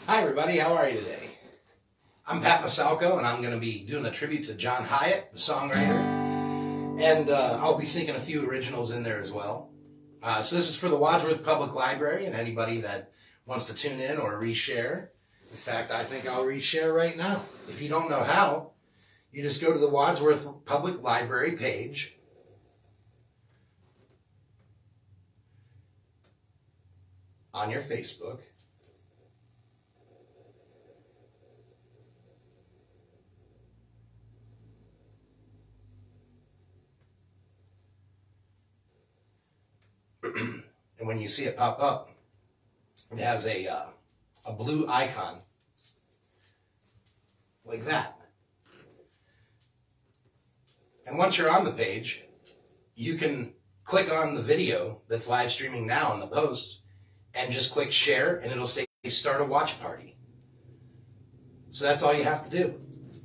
Hi everybody, how are you today? I'm Pat Masalko, and I'm going to be doing a tribute to John Hiatt, the songwriter, and I'll be sneaking a few originals in there as well. So this is for the Wadsworth Public Library, and anybody that wants to tune in or reshare. In fact, I think I'll reshare right now. If you don't know how, you just go to the Wadsworth Public Library page, on your Facebook, and when you see it pop up, it has a blue icon like that. And once you're on the page, you can click on the video that's live streaming now on the post and just click share, and it'll say start a watch party. So that's all you have to do.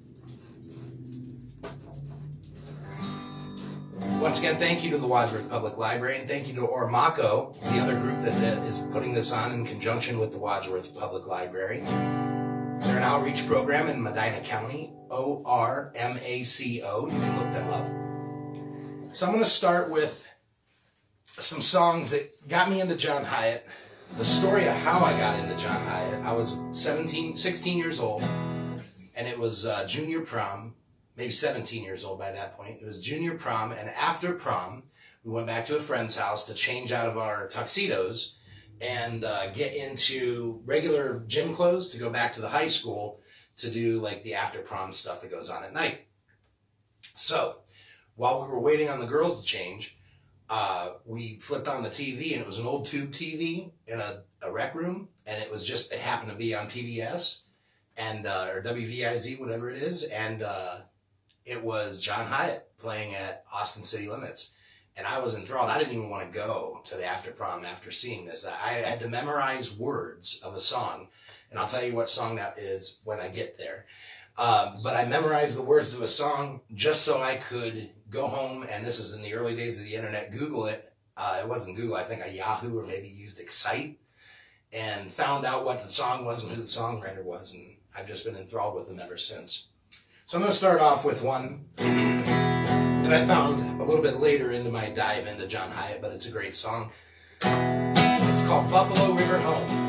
Once again, thank you to the Wadsworth Public Library, and thank you to Ormaco, the other group that is putting this on in conjunction with the Wadsworth Public Library. They're an outreach program in Medina County, ORMACO. You can look them up. So I'm going to start with some songs that got me into John Hiatt. The story of how I got into John Hiatt. I was 16 years old, and it was junior prom. Maybe 17 years old by that point. It was junior prom, and after prom, we went back to a friend's house to change out of our tuxedos and get into regular gym clothes to go back to the high school to do like the after prom stuff that goes on at night. So while we were waiting on the girls to change, we flipped on the TV, and it was an old tube TV in a rec room, and it happened to be on PBS and or WVIZ, whatever it is, and it was John Hiatt playing at Austin City Limits. And I was enthralled. I didn't even want to go to the after prom after seeing this. I had to memorize words of a song. And I'll tell you what song that is when I get there. But I memorized the words of a song just so I could go home, and this is in the early days of the internet, Google it. It wasn't Google, I think I Yahoo or maybe used Excite, and found out what the song was and who the songwriter was. And I've just been enthralled with them ever since. So I'm going to start off with one that I found a little bit later into my dive into John Hiatt, but it's a great song. It's called Buffalo River Home.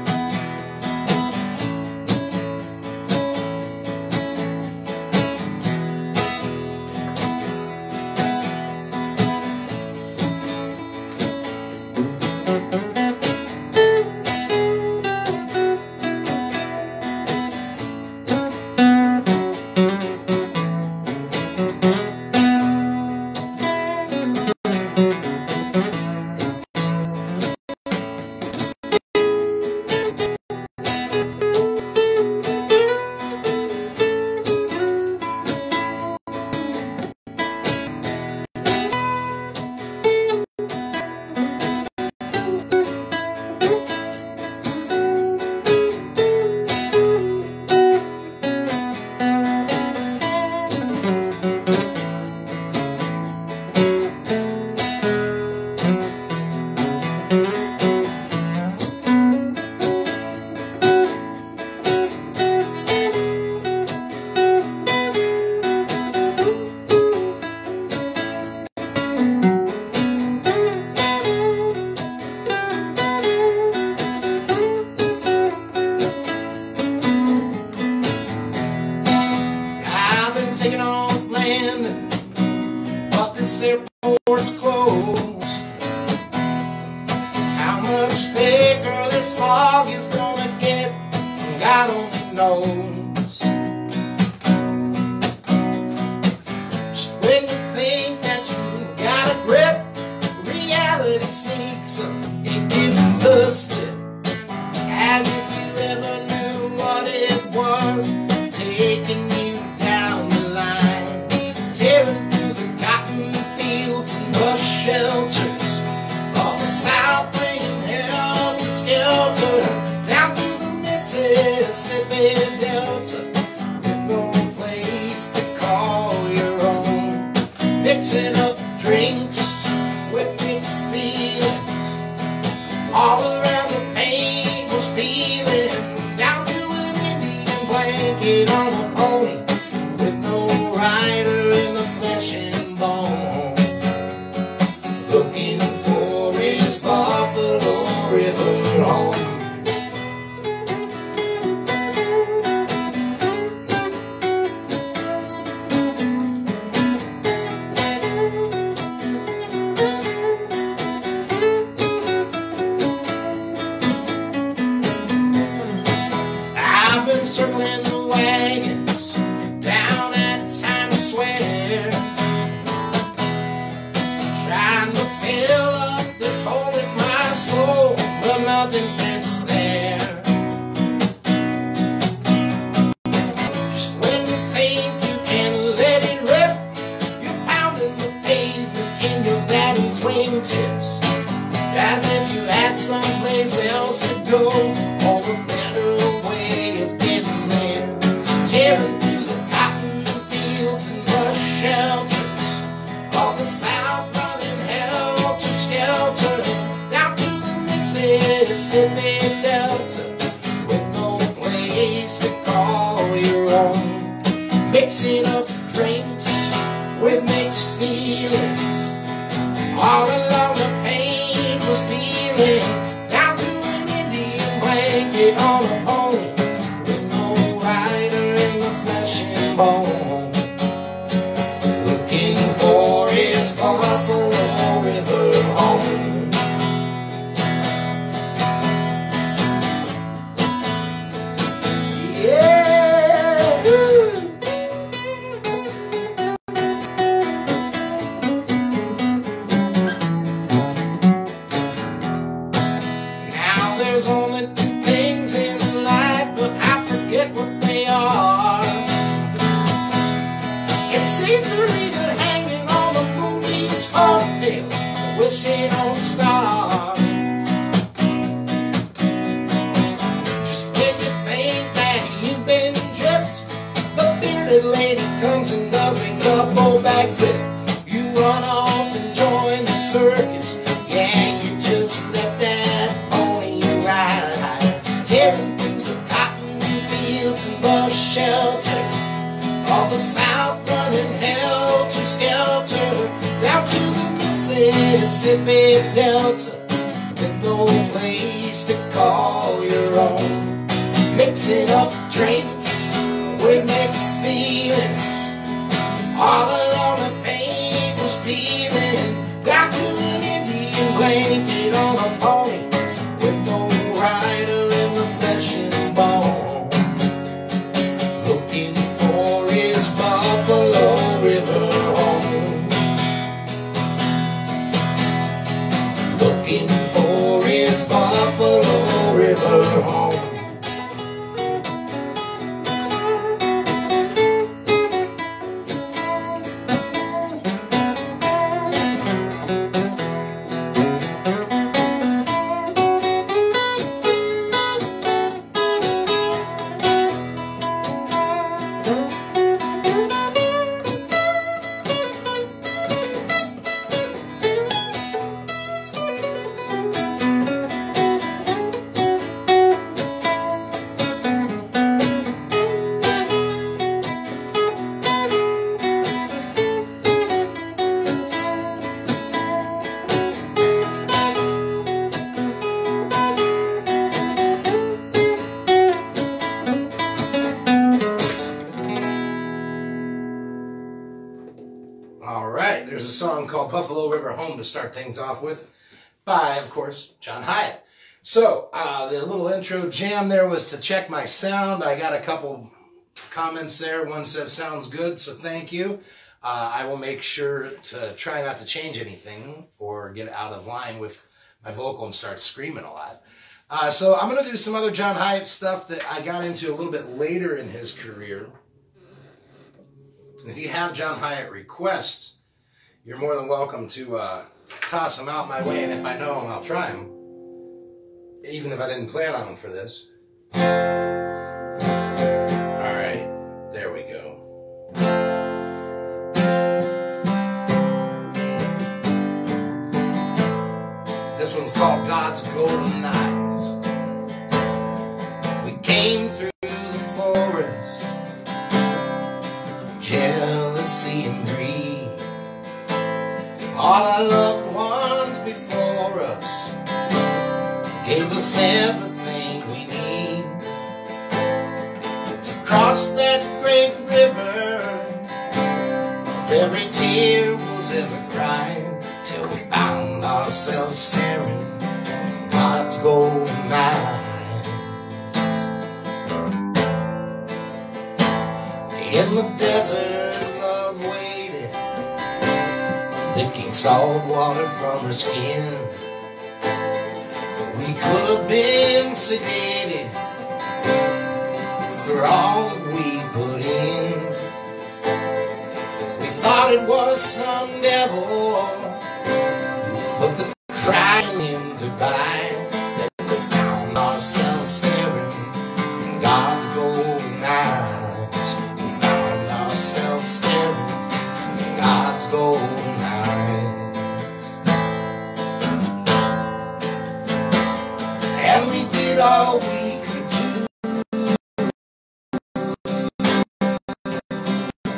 Airport's closed. How much thicker this fog is gonna get, God only knows. Just when you think that you got a grip, reality sneaks up, it gives you the slip, as if you ever knew what it was, taking you down the line, tearing through the cotton fields and the shelters of the South, bringing helter-skelter down through the Mississippi Delta, with no place to call your own, mixing up drinks with mixed feelings, all around the pain was peeling, down to a mixing up drinks with mixed feelings. All along the pain was peeling, down to an Indian blanket on a pony, with no rider in the flesh and bone, looking for his Buffalo River home. There's only two things in life, but I forget what they are. It seems to be the hanging on the moonbeam's hotel, wishing on a star. Just when you think that you've been gypped, the bearded lady comes and does a double backflip. You run off and join the circus. Yeah, you just let that tearing through the cotton fields and bus shelters, all the South running helter-skelter, down to the Mississippi Delta, with no place to call your own. Mixing up drinks with mixed feelings, all along the pain was peeling, down to an Indian blanket on a pony, with no rider in the flesh and bone, looking for his Buffalo River home, looking for his Buffalo River home. Alright, there's a song called Buffalo River Home to start things off with, by, of course, John Hiatt. So, the little intro jam there was to check my sound. I got a couple comments there. One says, sounds good, so thank you. I will make sure to try not to change anything or get out of line with my vocal and start screaming a lot. So I'm going to do some other John Hiatt stuff that I got into a little bit later in his career. If you have John Hiatt requests, you're more than welcome to toss them out my way, and if I know them, I'll try them, even if I didn't plan on them for this. Alright, there we go. This one's called God's Golden Eyes. We came through the forest, jealousy and greed. All our loved ones before us gave us everything we need to cross that great river of every tear was ever cried, till we found ourselves staring in God's golden eyes. In the desert, love waited, licking salt water from her skin. We could have been sedated for all that we put in. We thought it was some devil, but the crying in goodbye, that we found ourselves staring in God's golden eyes. Staring in God's golden eyes. And we did all we could do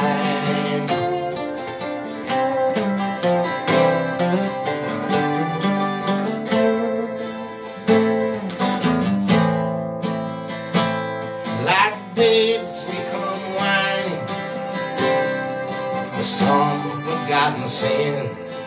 Like waves we come whining for some forgotten sin,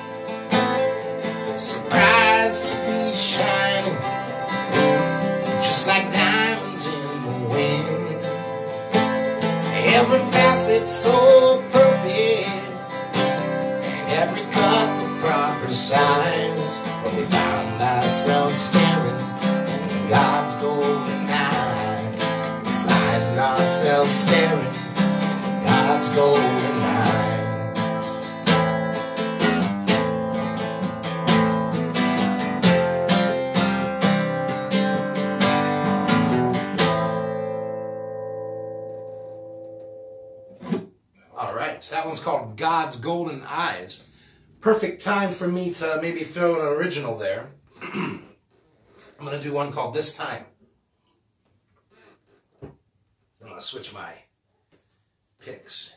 surprised to be shining just like diamonds in the wind. Every facet's so perfect, and every cut the proper size. But we found ourselves staring in God's golden eyes. We find ourselves staring in God's golden eyes. All right, so that one's called God's Golden Eyes. Perfect time for me to maybe throw an original there. I'm going to do one called This Time. I'm going to switch my picks.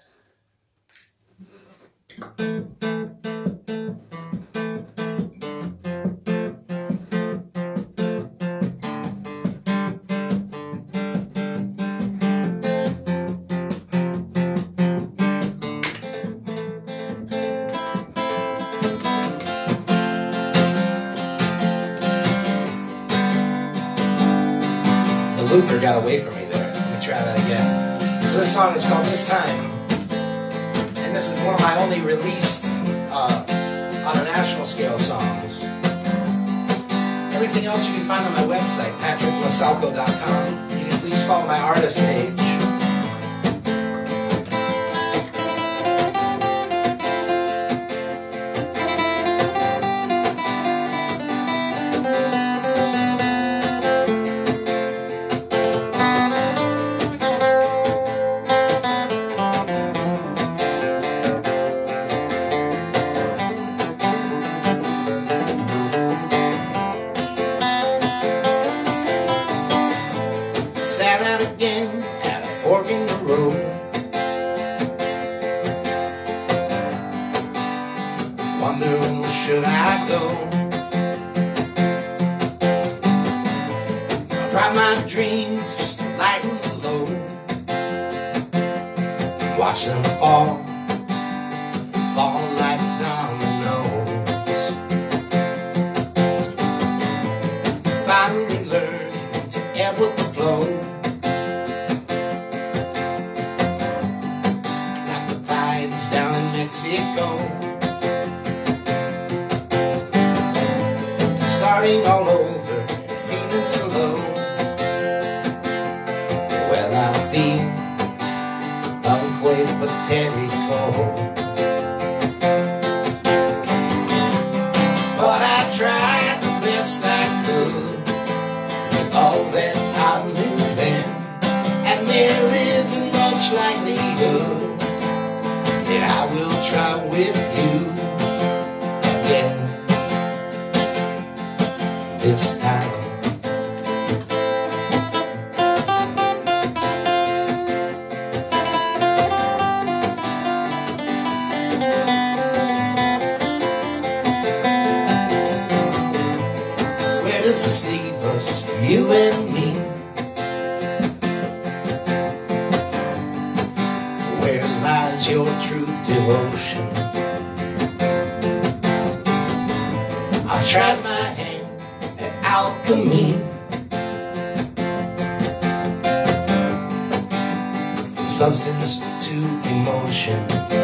Looper got away from me there. Let me try that again. So this song is called This Time, and this is one of my only released on a national scale songs. Everything else you can find on my website, patrickmasalko.com. You can please follow my artist page. Sat out again at a fork in the road, wondering should I go? I'll drive my dreams just to lighten the load, watch them fall like dominoes. Finally learning to ebb with the flow, down in Mexico, starting all over and feeling so low. Well, I feel unquapatelico, but I tried the best I could with all that I knew then, and there isn't much likelihood that I will try with you again this time. Where does this leave us, you and me? Where lies your true devotion? I've tried my hand at alchemy, from substance to emotion.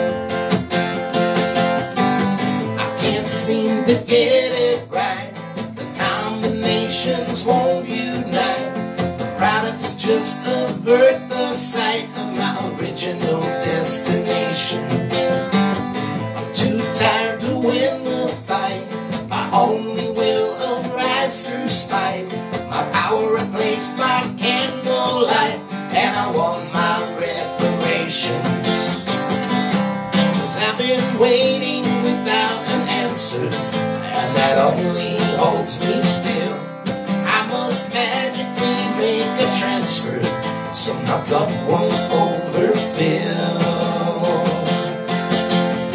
I can't seem to get it right. The combinations won't unite. The products just avert the sight of my original destination. I'm too tired to win the fight. My only will arrives through spite. My power replaced by candlelight, and I want my reparations. 'Cause I've been waiting without an answer, and that only holds me still. I must magically make a transfer so my cup won't overfill.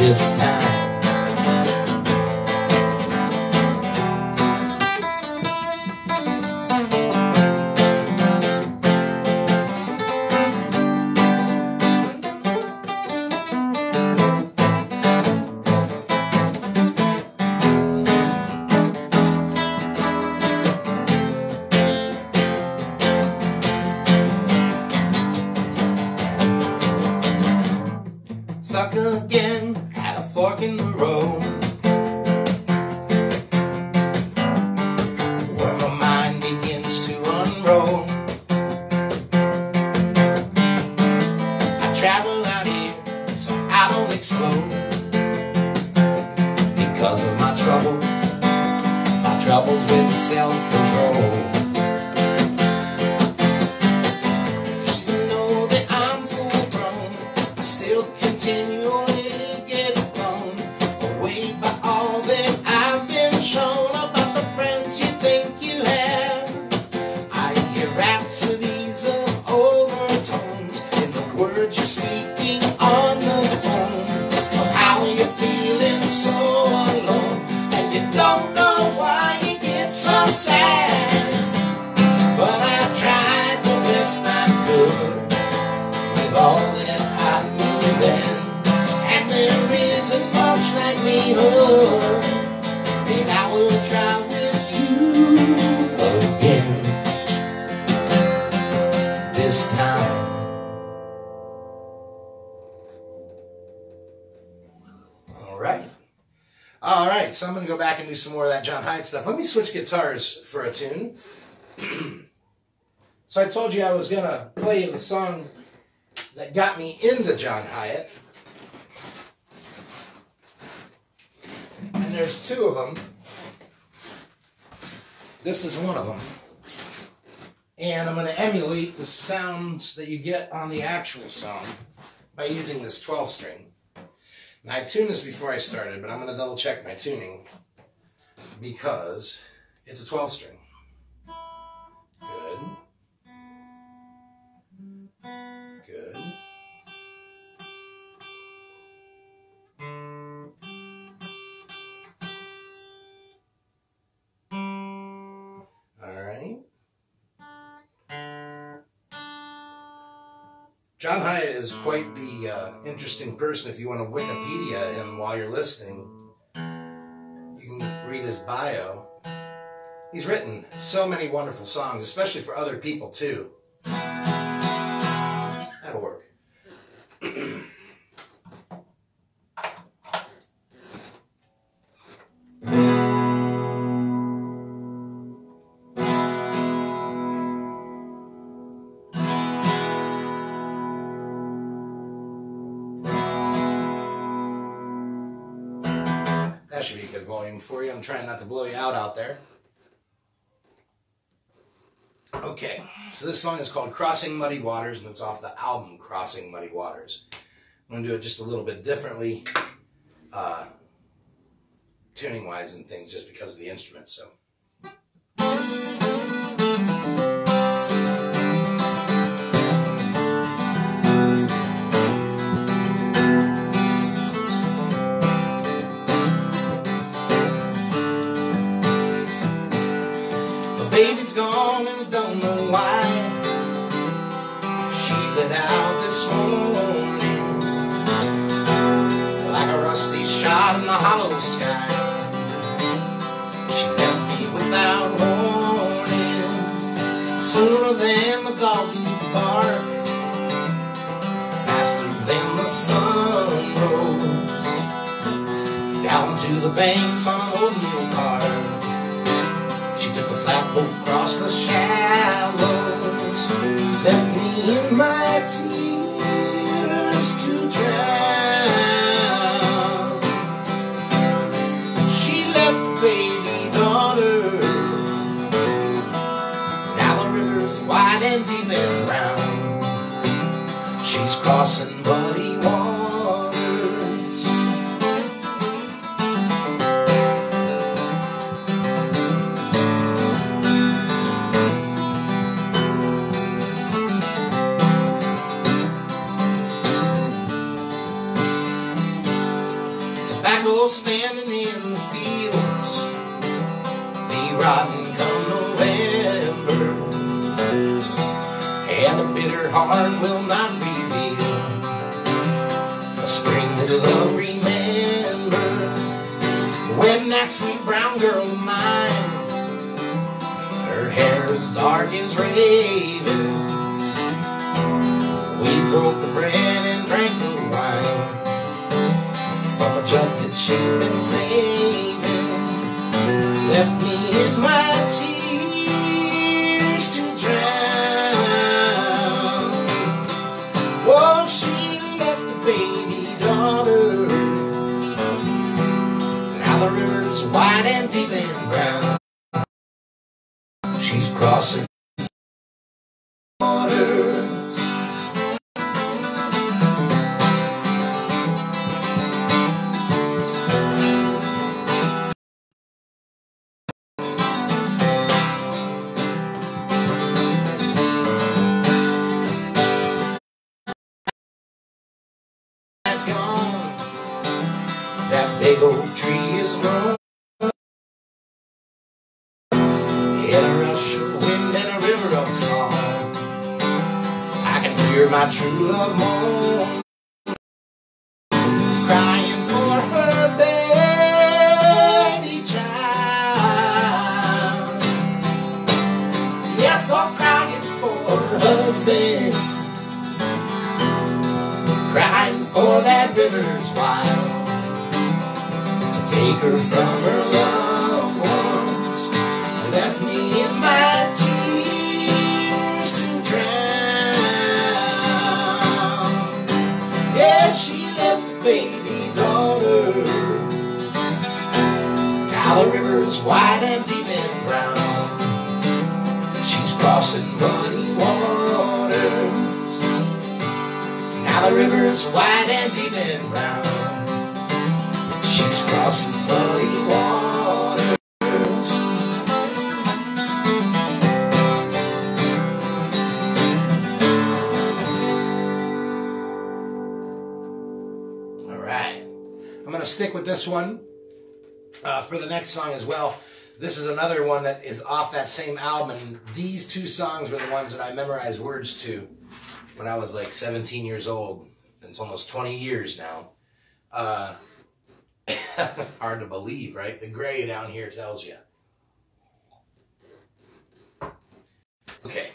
this time. Stuck again at a fork in the road, where my mind begins to unroll. I travel out here so I don't explode, because of my troubles with self-control. Continually get blown away by all that I've been shown about the friends you think you have. I hear rhapsodies of overtones in the words you're speaking on the phone, of how you're feeling so alone, and you don't know why you get so sad. But I tried the best I could with all that I knew then. There isn't much likelihood that I will try with you again this time. All right, so I'm going to go back and do some more of that John Hiatt stuff. Let me switch guitars for a tune. So I told you I was going to play the song that got me into John Hiatt. And there's two of them. This is one of them. And I'm going to emulate the sounds that you get on the actual song by using this 12 string. Now I tuned this before I started, but I'm going to double check my tuning because it's a 12 string. Good. Good. John Hiatt is quite the interesting person. If you want to Wikipedia him while you're listening, you can read his bio. He's written so many wonderful songs, especially for other people too. That'll work. That should be a good volume for you. I'm trying not to blow you out there. Okay, so this song is called Crossing Muddy Waters, and it's off the album Crossing Muddy Waters. I'm going to do it just a little bit differently, tuning-wise and things, just because of the instruments. So. Baby's gone and don't know why. She lit out this morning like a rusty shot in the hollow sky. She left me without warning, sooner than the dogs could bark, faster than the sun rose, down to the banks on an old mule cart. She took a flatboat across the shallows, left me in my tears to drown. She left the baby daughter, now the river's wide and deep and brown. She's crossing muddy waters. tobacco standing in the fields, be rotten come November, and a bitter heart will not reveal a spring that love remember. When that sweet brown girl of mine, her hair as dark as ravens, we broke the bread and drank the wine from a jug that she'd been saving, left me in my tears to drown. Oh, she left a baby daughter, now the river's wide and deep and brown. She's crossing waters. That's gone. That big old tree is grown. In a rush of wind and a river of song, I can hear my true love moan, crying for her baby child. Yes, I'm crying for her husband, crying for that river's wild, to take her from her loved ones, left me in my tears to drown. Yeah, she left a baby daughter, now the river's wide and deep and brown. She's crossing muddy waters, now the river's wide and deep and brown. She's crossing muddy waters. I'm going to stick with this one for the next song as well. This is another one that is off that same album, and these two songs were the ones that I memorized words to when I was like 17 years old. It's almost 20 years now. Hard to believe, right? The gray down here tells you. Okay.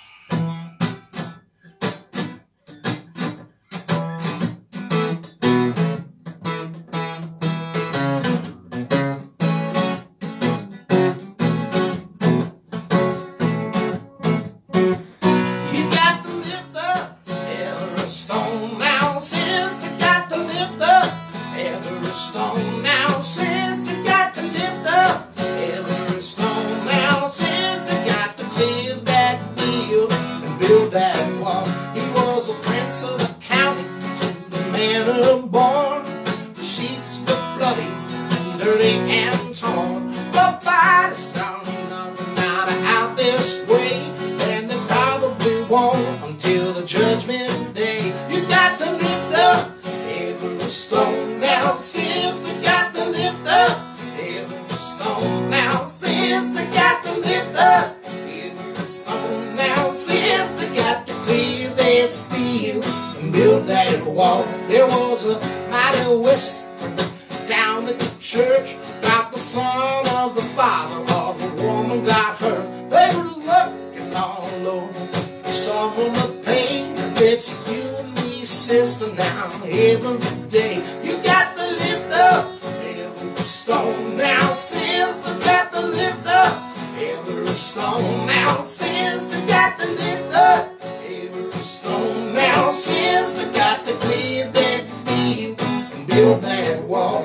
Until the judgment day, you got to lift up every stone now, sister. Got to lift up every stone now, sister. Got to lift up every stone now, sister. Got to clear this field and build that wall. There was a mighty whisper down at the church about the son of the father of a woman got hurt. They were looking all over for someone to pay. It's you and me, sister, now every day. You got to lift up every stone now, sister. Got to lift up every stone now, sister. Got to lift up every stone now, sister. Got to clear that field and build that wall.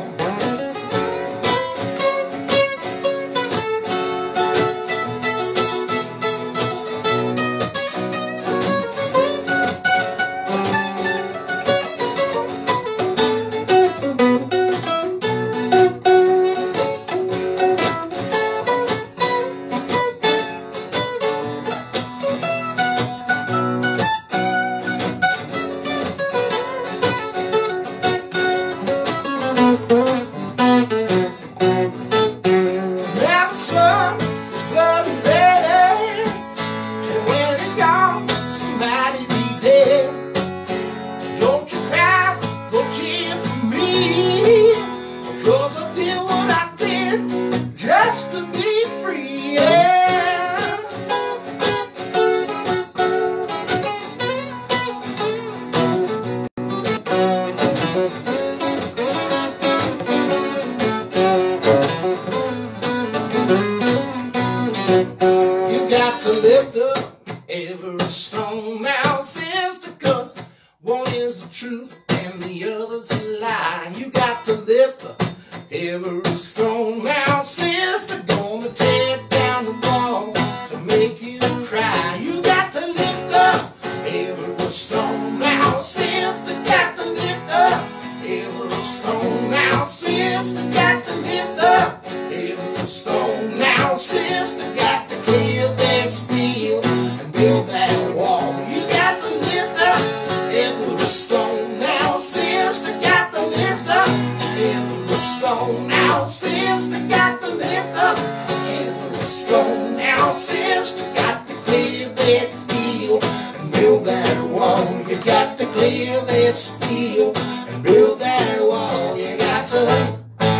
every stone. Now, sister, gonna tear down the wall to make you cry. You got to lift up every stone. Now, sister, got to lift up every stone. Now, sister, got to lift up every stone. Now, sister, got to clear this field and build that wall. You got to lift up every stone. Now, sister, got to lift up every stone. Now, sister, got to lift up every stone. Now, sister, got to clear that field and build that wall. You got to clear this field and build that wall. You got to.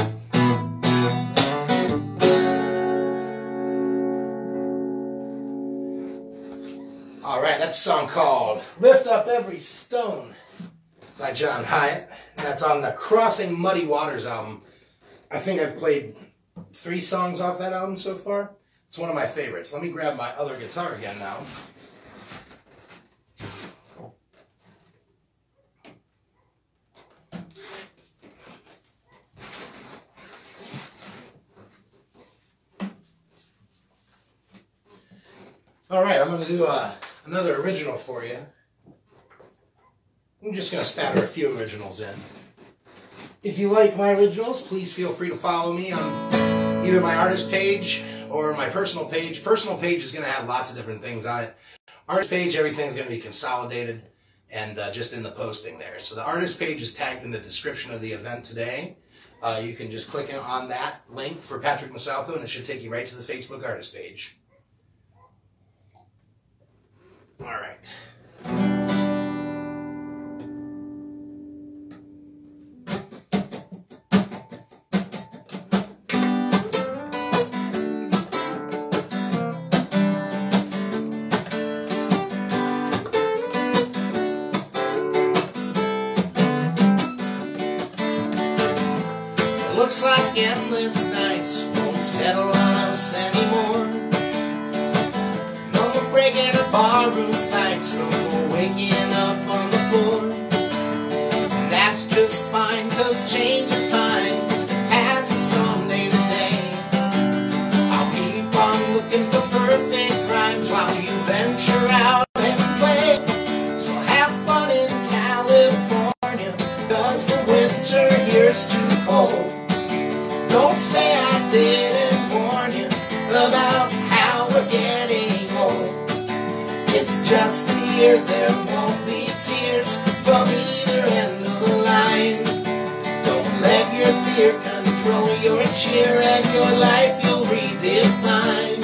All right, that's a song called Lift Up Every Stone by John Hiatt. That's on the Crossing Muddy Waters album. I think I've played 3 songs off that album so far. It's one of my favorites. Let me grab my other guitar again now. All right, I'm going to do another original for you. I'm just going to spatter a few originals in. If you like my originals, please feel free to follow me on either my artist page or my personal page. Personal page is going to have lots of different things on it. Artist page, everything's going to be consolidated and just in the posting there. So the artist page is tagged in the description of the event today. You can just click on that link for Pat Masalko and it should take you right to the Facebook artist page. All right. Looks like endless nights won't settle on us anymore. No more breaking a barroom fights, no more waking up on the floor. And that's just fine, cause change is time as it's come day to day. I'll keep on looking for perfect rhymes while you venture out and play. So have fun in California, cause the winter here's too cold. Don't say I didn't warn you about how we're getting old. It's just the year, there won't be tears from either end of the line. Don't let your fear control your cheer, and your life you'll redefine.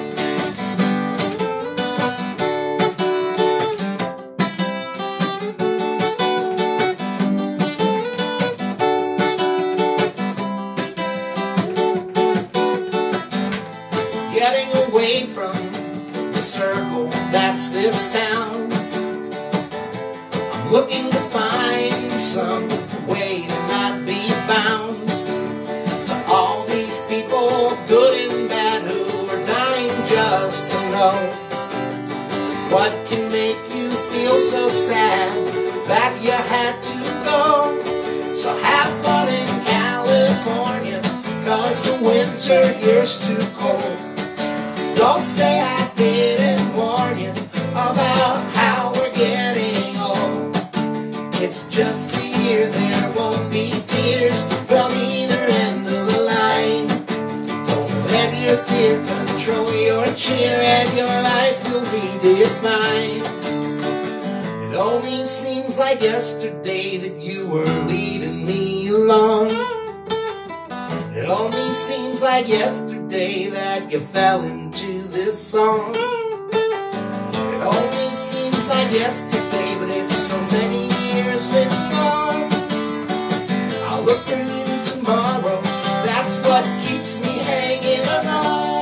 Getting away from the circle that's this town. I'm looking to find some way to not be bound to all these people, good and bad, who are dying just to know what can make you feel so sad that you had to go. So have fun in California, cause the winter here's too cold. Don't say I didn't warn you about how we're getting old. It's just a year, there won't be tears from either end of the line. Don't let your fear control your cheer, and your life will redefine. It only seems like yesterday that you were leading me along. It only seems like yesterday that you fell into this song. It only seems like yesterday, but it's so many years been gone. I'll look for you tomorrow, that's what keeps me hanging on.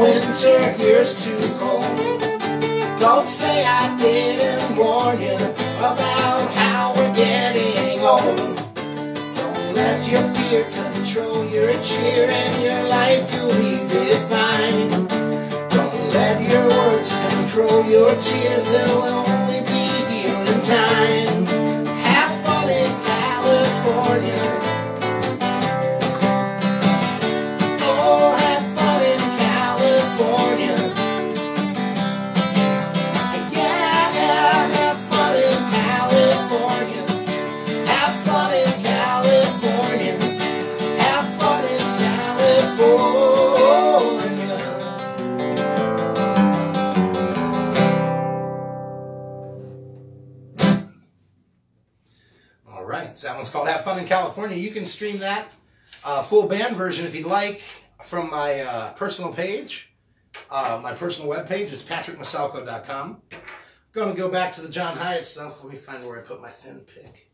Winter here's too cold. Don't say I didn't warn you about how we're getting old. Don't let your fear control your cheer, and your life will be defined. Don't let your words control your tears, there will only be healing time. Have fun in California. Oh, have fun in California. Yeah, have fun in California. Have fun in California. Have fun in California. All right, so that one's called Have Fun in California. You can stream that full band version if you'd like from my personal page, my personal webpage. It's patrickmasalko.com. Going to go back to the John Hiatt stuff. Let me find where I put my thin pick.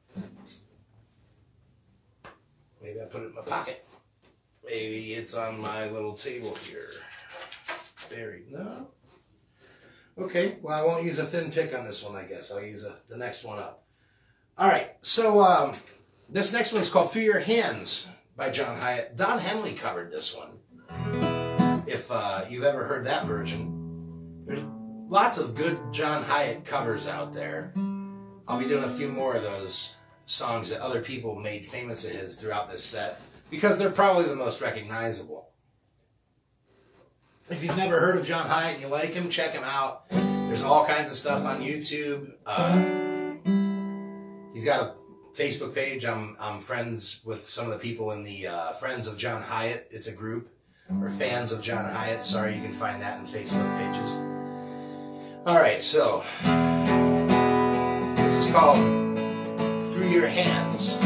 Maybe I put it in my pocket. Maybe it's on my little table here. Buried. No? Okay, well, I won't use a thin pick on this one, I guess. I'll use the next one up. All right, so this next one is called Through Your Hands by John Hiatt. Don Henley covered this one. If you've ever heard that version. There's lots of good John Hiatt covers out there. I'll be doing a few more of those songs that other people made famous of his throughout this set, because they're probably the most recognizable. If you've never heard of John Hiatt and you like him, check him out. There's all kinds of stuff on YouTube. He's got a Facebook page. I'm friends with some of the people in the Friends of John Hiatt. It's a group, or Fans of John Hiatt. Sorry, you can find that in Facebook pages. All right, so this is called Through Your Hands.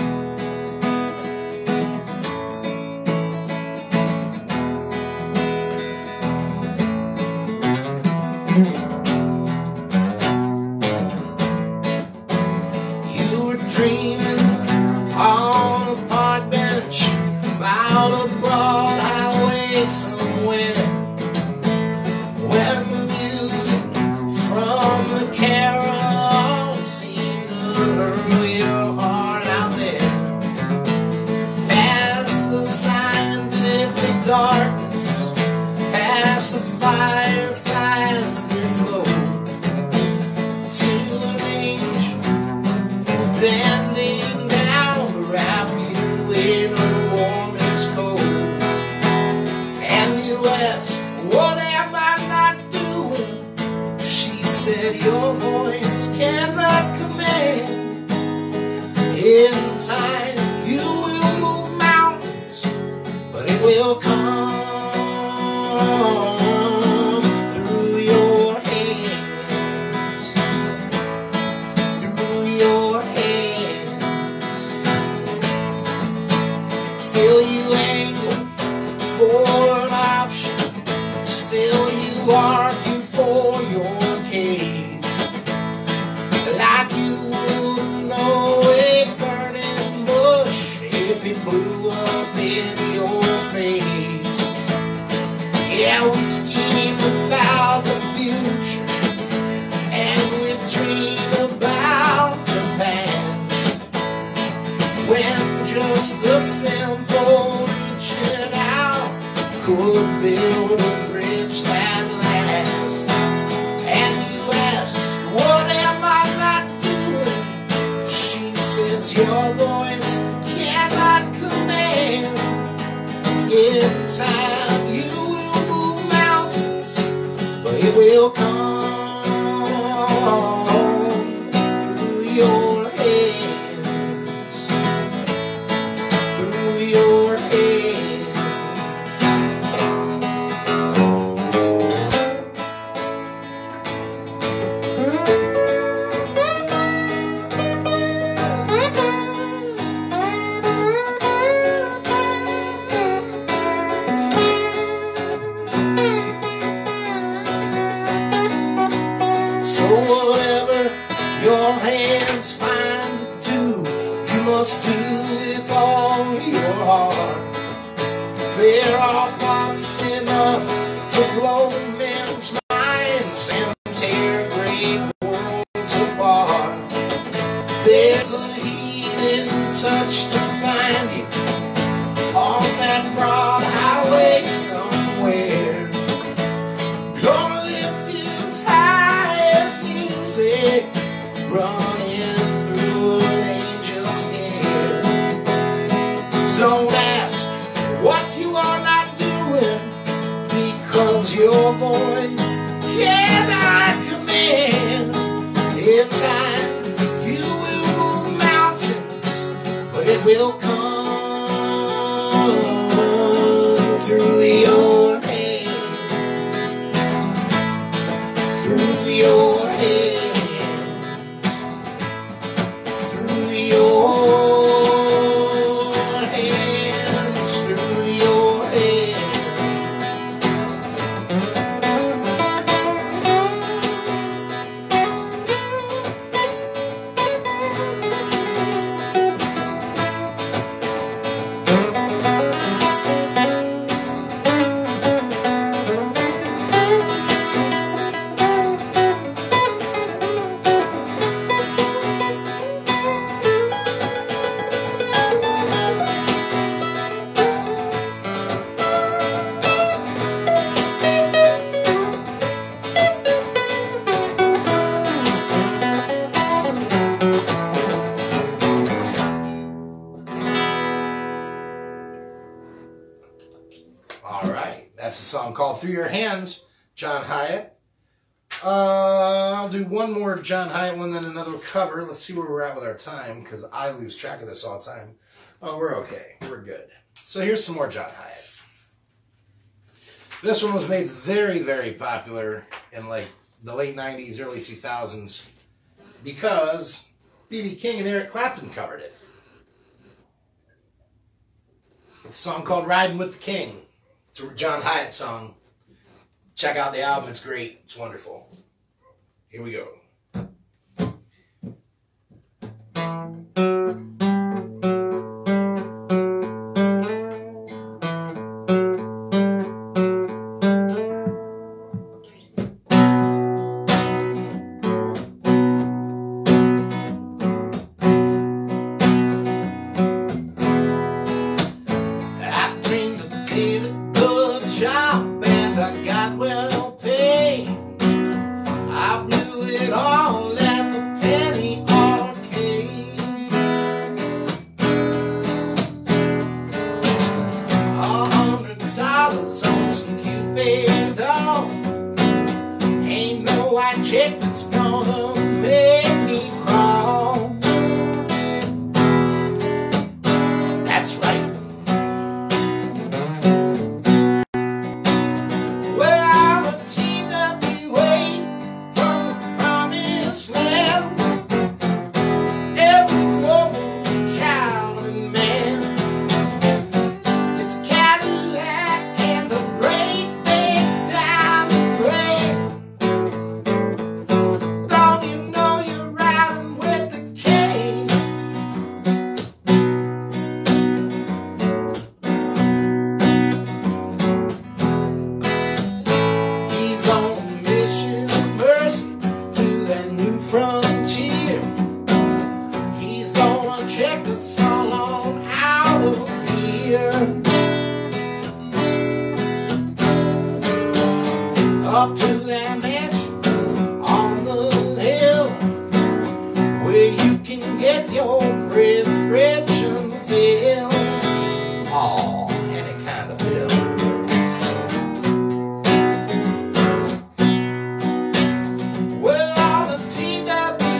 Your voice cannot command. In time you will move mountains, but it will come through your hands. Through your hands. Still you angle for an option. Still you argue for your case. Like you wouldn't know a burning bush if it blew up in your face. Yeah, we scheme about the future, and we dream about the past, when just a simple reaching out could build a bridge that lasts. And you ask, what am I not doing? She says, your voice cannot command. In time you will move mountains, but it will come through your hands. Through your hands. Your hands find to do, you must do with all your heart. There are thoughts enough to blow men's minds and tear great worlds apart. In time, you will move mountains, but it will come through your hands, through your hands, through your hands, through your hands. That's a song called Through Your Hands, John Hiatt. I'll do one more John Hiatt one, then another cover. Let's see where we're at with our time, because I lose track of this all the time. Oh, we're okay. We're good. So here's some more John Hiatt. This one was made very, very popular in like the late 90s, early 2000s, because B.B. King and Eric Clapton covered it. It's a song called Riding with the King. It's a John Hiatt song. Check out the album. It's great. It's wonderful. Here we go. Job and I got well paid. I blew it all at the penny arcade. $100 on some Cupid doll. Ain't no white chick that's gonna make me crawl. That's right. Check us all on out of here. Up to that mansion on the hill, where you can get your prescription filled. Oh, any kind of pill. Well, all the TW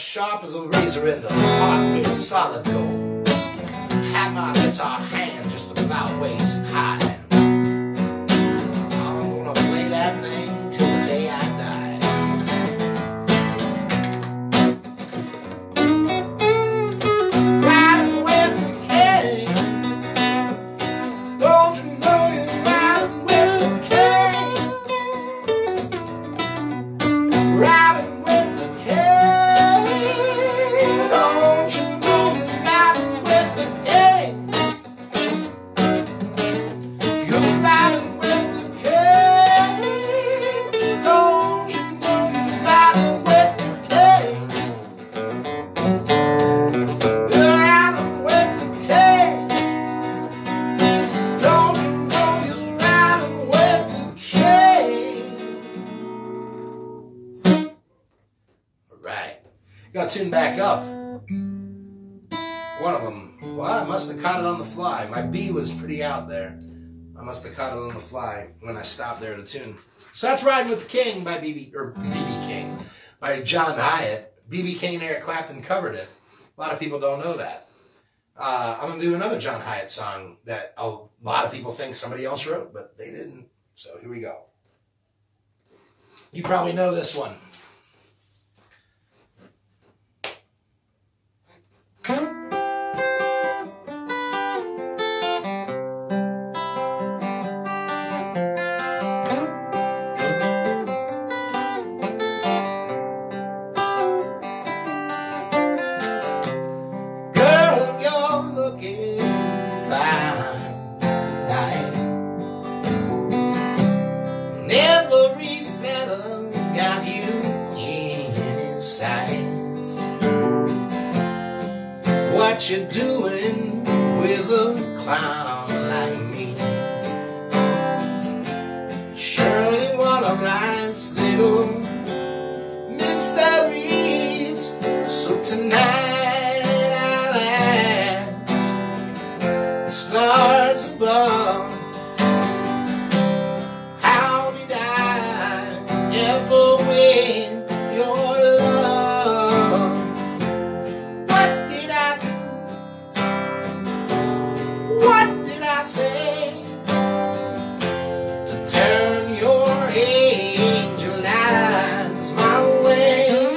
sharp as a razor in the heart with solid gold. Had my guitar hand just about waist high. I'm gonna play that thing till the day I die. Riding with the king. Don't you know you're riding with the king? Riding with the king. Don't you know you're riding with the king? You're riding with the king. Don't you know you're riding with the king? You're riding with the king. Don't you know you're riding with the king? Right. Got to tune back up. One of them. Well, I must have caught it on the fly. My B was pretty out there. I must have caught it on the fly when I stopped there to tune. So that's Riding with the King by B.B. King by John Hiatt. B.B. King and Eric Clapton covered it. A lot of people don't know that. I'm going to do another John Hiatt song that a lot of people think somebody else wrote, but they didn't. So here we go. You probably know this one. Girl, you're looking fine tonight. And every fella's got you in his sights. What you doing with a clown like me? Surely one of life's little mysteries. So tonight I'll ask the stars above, how did I ever win your love? What did I do? What did I say to turn your angel eyes my way?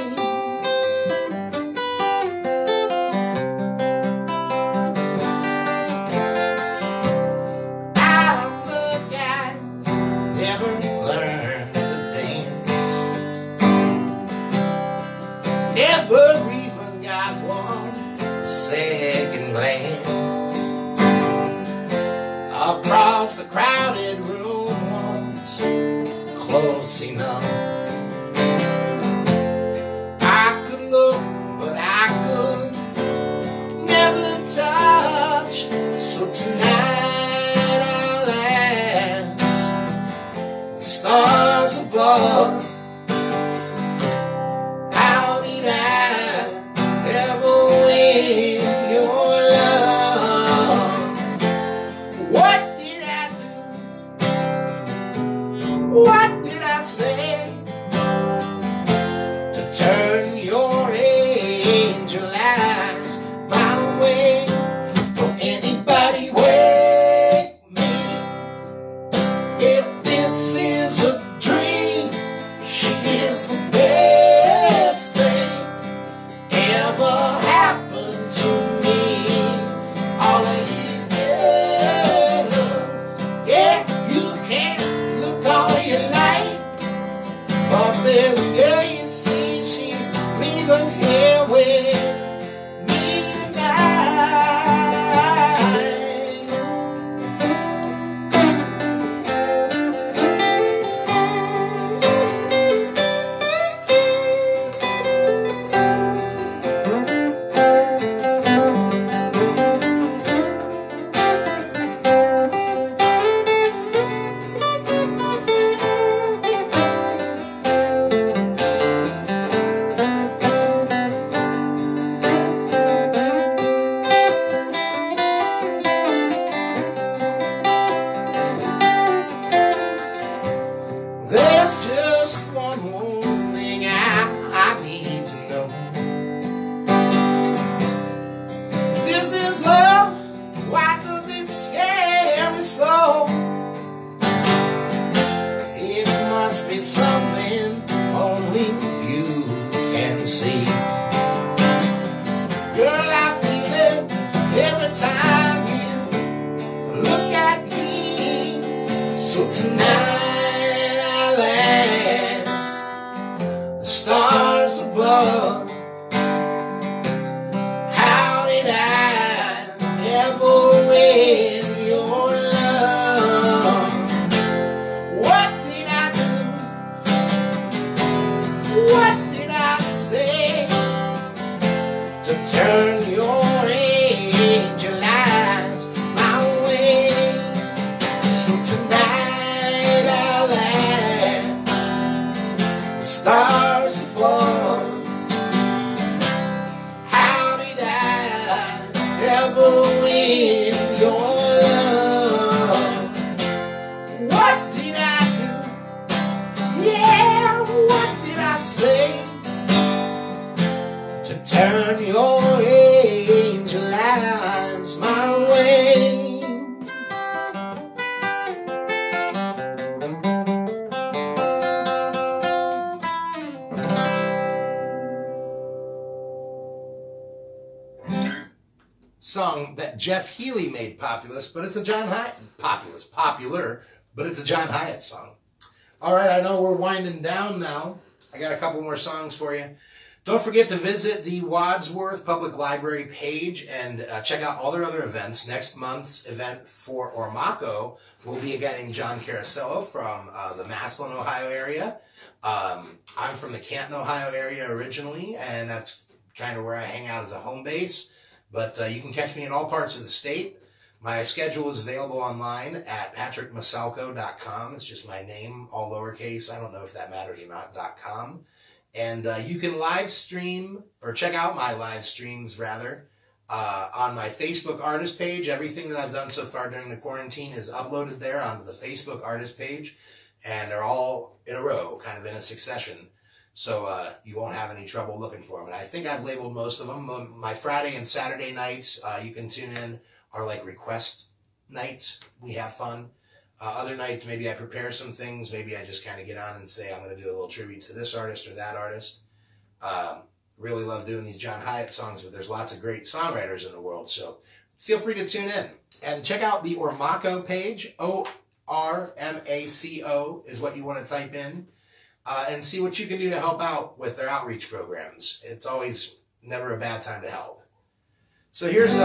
I'm the guy never learned to dance, never even got one second glance across the crowded room once, close enough. I could look, but I could never touch. So tonight I'll ask the stars above, how did I ever win your love? What did I do? What did I say to turn your angel eyes my way? Don't anybody wake me if this is a dream. is something only you can see. Girl, I feel it every time you look at me. So tonight I'll ask the stars above, how did I ever win your love? What did I do? What did I say to turn your angel eyes my way? So tonight I'll ask the stars above, how did I ever win your love? What did I do? Yeah, what did I say to turn your angel eyes my way? Song that Jeff Healey made popular, but it's a John Hiatt popular, but it's a John Hiatt song. All right, I know we're winding down now. I got a couple more songs for you. Don't forget to visit the Wadsworth Public Library page and check out all their other events. Next month's event for Ormaco will be getting John Carasello from the Maslin, Ohio area. I'm from the Canton, Ohio area originally, and that's kind of where I hang out as a home base. But you can catch me in all parts of the state. My schedule is available online at patrickmasalko.com. It's just my name, all lowercase. I don't know if that matters or not, .com. And you can live stream, or check out my live streams, rather, on my Facebook artist page. Everything that I've done so far during the quarantine is uploaded there onto the Facebook artist page. And they're all in a row, kind of in a succession. So you won't have any trouble looking for them. And I think I've labeled most of them. My Friday and Saturday nights you can tune in are like request nights. We have fun. Other nights, maybe I prepare some things. Maybe I just kind of get on and say I'm going to do a little tribute to this artist or that artist. Really love doing these John Hiatt songs, but there's lots of great songwriters in the world. So feel free to tune in. And check out the Ormaco page. O-R-M-A-C-O is what you want to type in. And see what you can do to help out with their outreach programs. It's always never a bad time to help. So here's,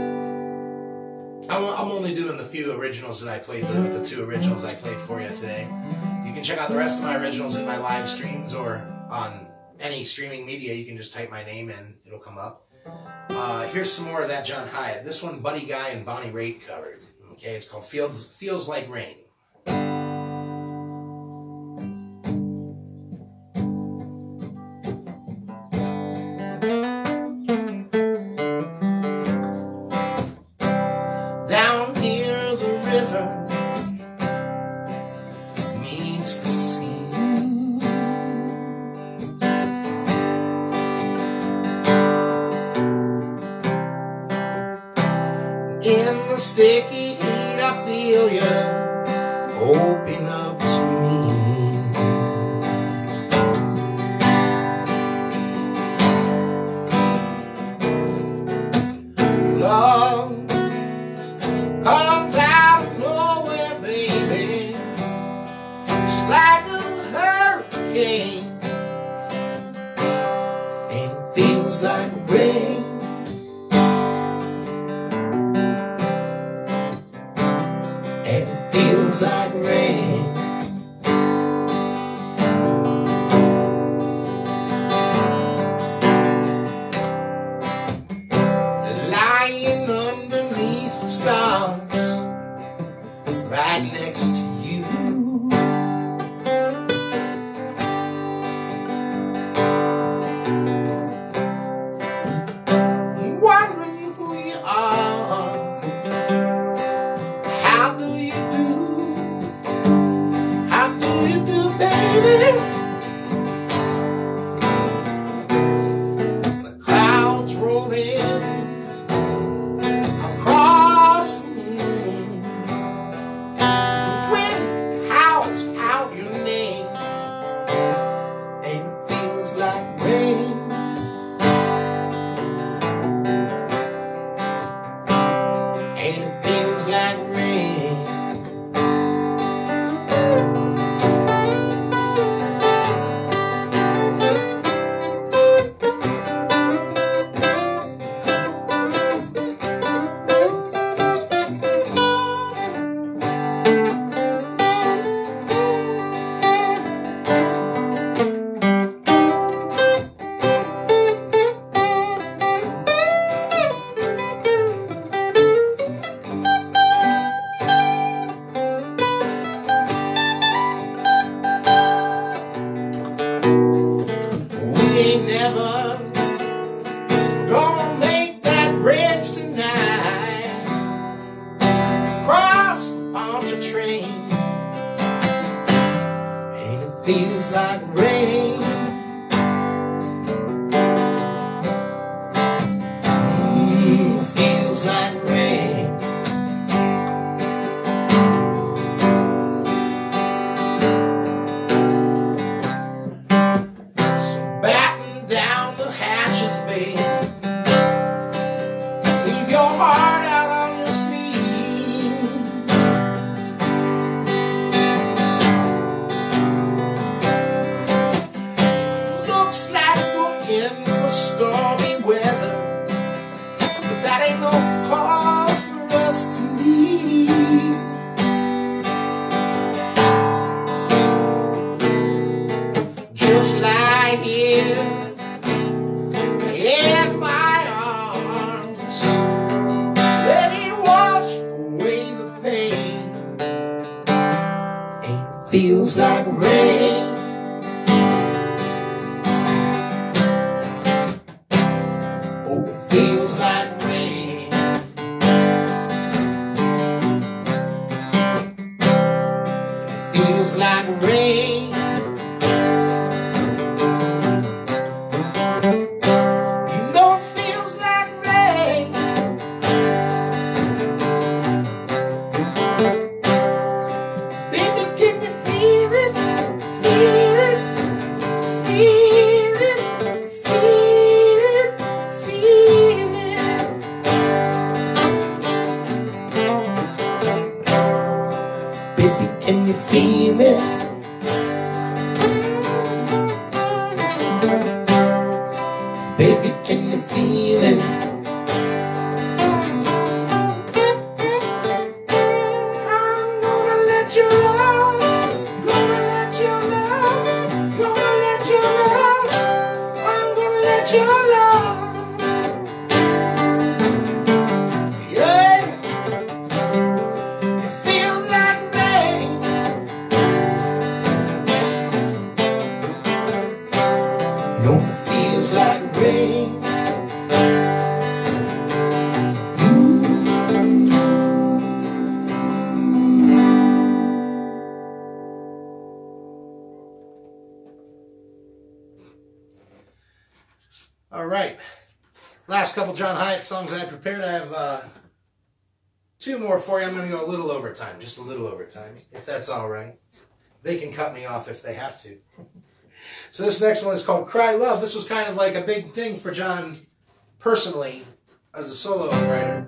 I'm only doing the few originals that I played, the two originals I played for you today. You can check out the rest of my originals in my live streams or on any streaming media. You can just type my name in, it'll come up. Here's some more of that John Hiatt. This one Buddy Guy and Bonnie Raitt covered. Okay, it's called Feels Like Rain. In the sticky heat, I feel you open up to me. Love comes out of nowhere, baby, just like a hurricane, and it feels like rain. Feels like rain. Lying underneath the stars, right next to you. feels like rain. Feels like rain. So batten down the hatches, babe. Leave your heart out on your sleeve. Looks like we're in for stormy weather, but that ain't no cause for us to leave. Just lie here in my arms, let it wash away the pain. It feels like rain. Oh, it feels like rain. It feels like rain. You know it feels like rain. Baby, can you feel it? Feel it? Feel it? Feel it? Feel it? Baby, can you feel it? Baby, can you feel it? I'm gonna let you love, gonna let you love, gonna let you love, I'm gonna let you love. Yeah, it feels like rain. No, it feels like rain. All right, last couple John Hiatt songs I prepared. I have two more for you. I'm going to go a little overtime, just a little overtime, if that's all right. They can cut me off if they have to. So this next one is called Cry Love. This was kind of like a big thing for John personally as a solo writer.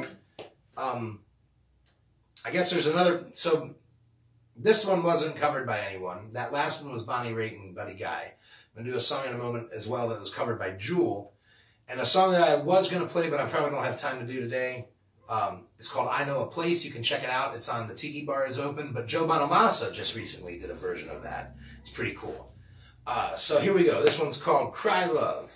I guess there's another, so this one wasn't covered by anyone. That last one was Bonnie Raitt and Buddy Guy. I'm going to do a song in a moment as well that was covered by Jewel. And a song that I was going to play, but I probably don't have time to do today. It's called I Know a Place. You can check it out. It's on the Tiki Bar is Open. But Joe Bonamassa just recently did a version of that. It's pretty cool. So here we go. This one's called Cry Love.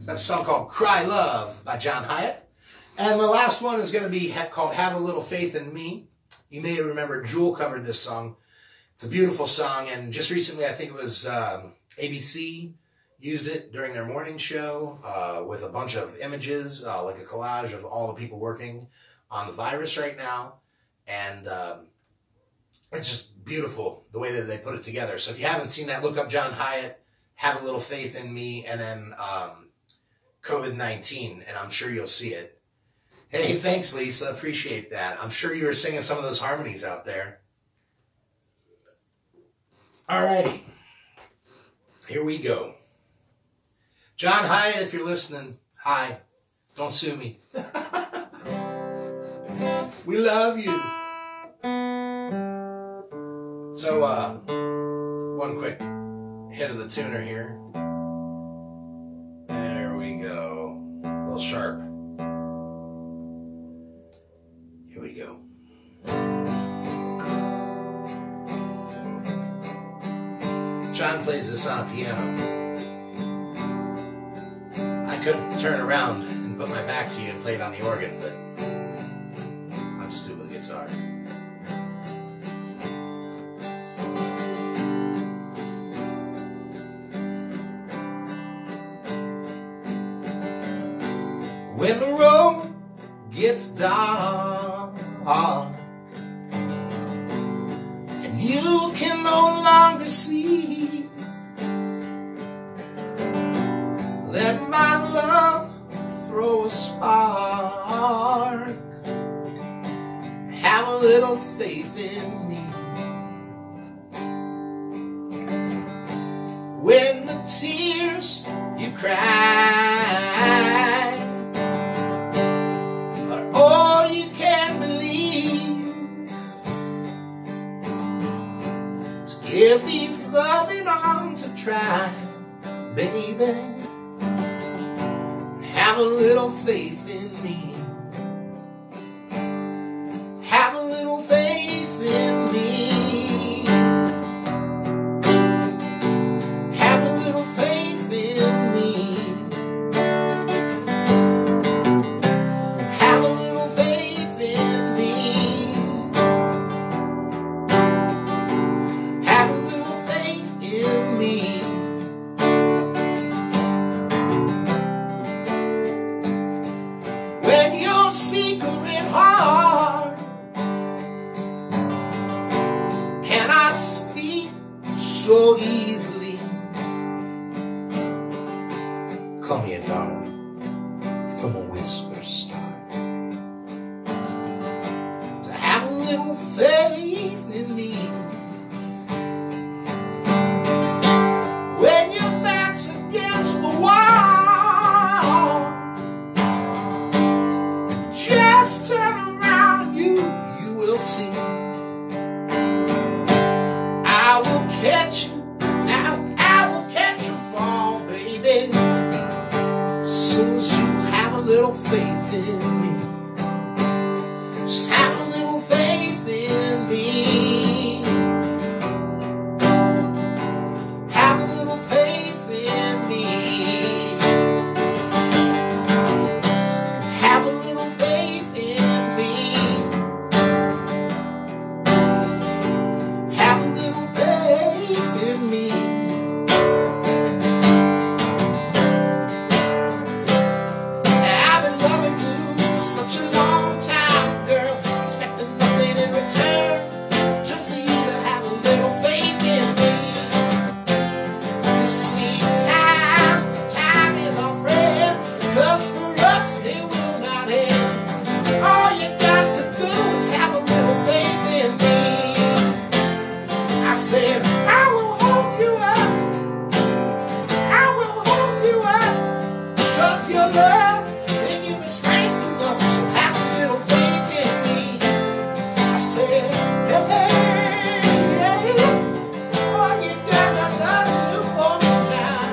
That's a song called Cry Love by John Hiatt. And the last one is going to be called Have a Little Faith in Me. You may remember Jewel covered this song. It's a beautiful song, and just recently, I think it was ABC used it during their morning show with a bunch of images, like a collage of all the people working on the virus right now. And it's just beautiful the way that they put it together. So if you haven't seen that, look up John Hiatt, Have a Little Faith in Me, and then COVID-19, and I'm sure you'll see it. Hey, thanks, Lisa. Appreciate that. I'm sure you were singing some of those harmonies out there. Alrighty. Here we go. John Hiatt, if you're listening, hi. Don't sue me. We love you. So, one quick hit of the tuner here. There we go. A little sharp. Here we go. John plays this on a piano. I could turn around and put my back to you and play it on the organ, but I'll just do it with the guitar. When the road gets dark and you can no longer see, let my love throw a spark. Have a little faith in me. When the tears you cry are all you can believe, just give these loving arms a try, baby. Have a little faith in me. Have a little faith in me. Have a little faith in me. Have a little faith in me. Have a little faith in me. When your secret heart cannot speak so easily, call me a darling from a whisper start. To have a little faith in me. When your back's against the wall, just turn around and you will see. I will catch you, now I will catch you fall, baby. Soon as you have a little faith in me. Just have a little faith in me. Have a little faith in me. Have a little faith in me. Have a little faith in me. I've been loving you for such a long time, girl, expecting nothing in return, just for you to have a little faith in me. You see, time is our friend, because for us it will not end. All you got to do is have a little faith in me. I said, I will hold you up. I will hold you up. Because your love, when you be strength enough, so have a little faith in me. I said, hey, hey, all you got to do for me now.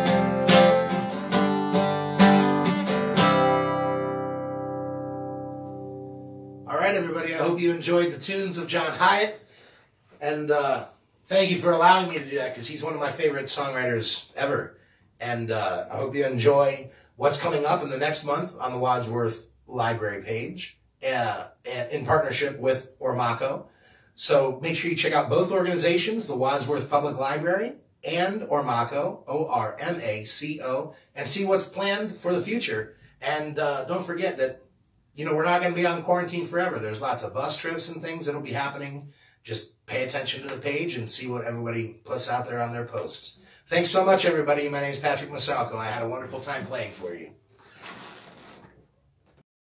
All right, everybody, I hope you enjoyed the tunes of John Hiatt. And thank you for allowing me to do that, because he's one of my favorite songwriters ever. And I hope you enjoy what's coming up in the next month on the Wadsworth Library page in partnership with Ormaco. So make sure you check out both organizations, the Wadsworth Public Library and Ormaco, O-R-M-A-C-O, and see what's planned for the future. And don't forget that, you know, we're not going to be on quarantine forever. There's lots of bus trips and things that'll be happening. Just pay attention to the page and see what everybody puts out there on their posts. Thanks so much, everybody. My name is Patrick Masalko. I had a wonderful time playing for you.